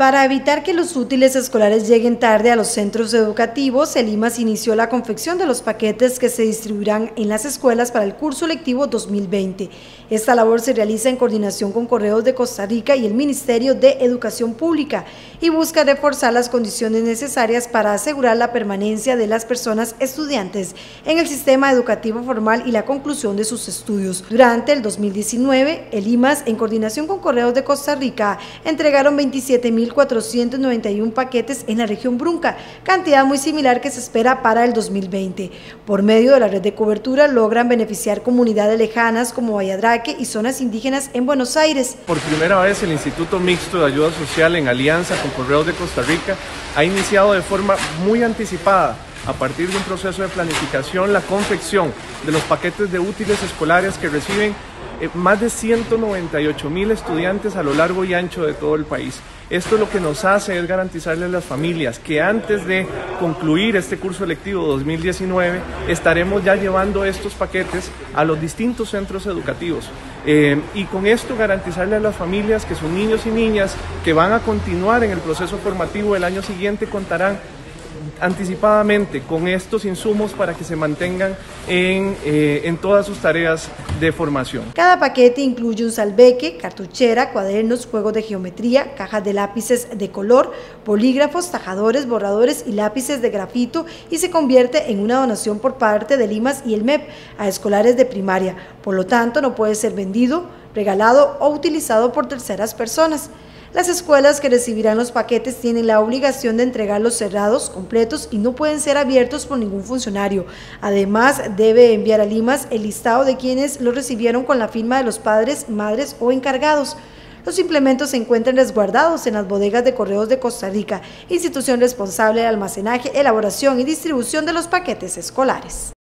Para evitar que los útiles escolares lleguen tarde a los centros educativos, el IMAS inició la confección de los paquetes que se distribuirán en las escuelas para el curso lectivo 2020. Esta labor se realiza en coordinación con Correos de Costa Rica y el Ministerio de Educación Pública y busca reforzar las condiciones necesarias para asegurar la permanencia de las personas estudiantes en el sistema educativo formal y la conclusión de sus estudios. Durante el 2019, el IMAS, en coordinación con Correos de Costa Rica, entregaron 27.491 paquetes en la región Brunca, cantidad muy similar que se espera para el 2020. Por medio de la red de cobertura logran beneficiar comunidades lejanas como Valladraque y zonas indígenas en Buenos Aires. Por primera vez el Instituto Mixto de Ayuda Social, en alianza con Correos de Costa Rica, ha iniciado de forma muy anticipada, a partir de un proceso de planificación, la confección de los paquetes de útiles escolares que reciben más de 198.000 estudiantes a lo largo y ancho de todo el país. Esto lo que nos hace es garantizarles a las familias que antes de concluir este curso lectivo 2019 estaremos ya llevando estos paquetes a los distintos centros educativos y con esto garantizarle a las familias que sus niños y niñas que van a continuar en el proceso formativo el año siguiente contarán anticipadamente con estos insumos para que se mantengan en todas sus tareas de formación. Cada paquete incluye un salveque, cartuchera, cuadernos, juegos de geometría, cajas de lápices de color, bolígrafos, tajadores, borradores y lápices de grafito y se convierte en una donación por parte del IMAS y el MEP a escolares de primaria. Por lo tanto, no puede ser vendido, regalado o utilizado por terceras personas. Las escuelas que recibirán los paquetes tienen la obligación de entregarlos cerrados, completos y no pueden ser abiertos por ningún funcionario. Además, debe enviar al IMAS el listado de quienes los recibieron con la firma de los padres, madres o encargados. Los implementos se encuentran resguardados en las bodegas de Correos de Costa Rica, institución responsable de almacenaje, elaboración y distribución de los paquetes escolares.